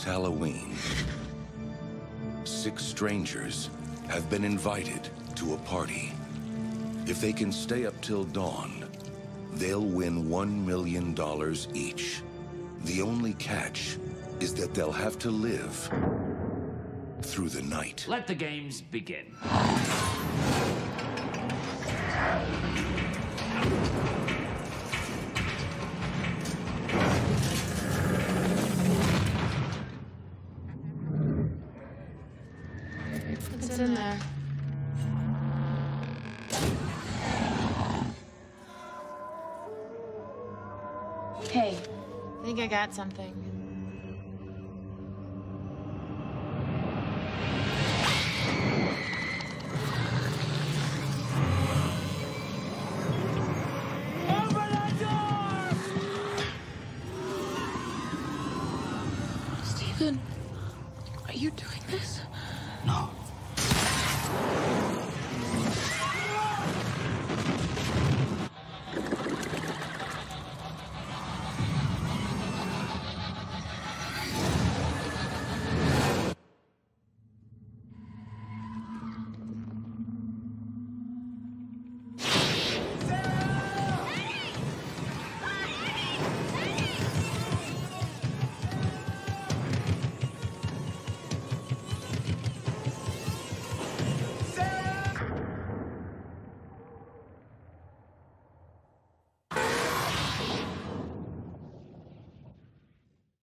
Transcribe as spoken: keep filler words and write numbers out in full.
Halloween. Six strangers have been invited to a party. If they can stay up till dawn, they'll win one million dollars each. The only catch is that they'll have to live through the night. Let the games begin. What's in there? Hey, I think I got something. Open the door! Stephen, are you doing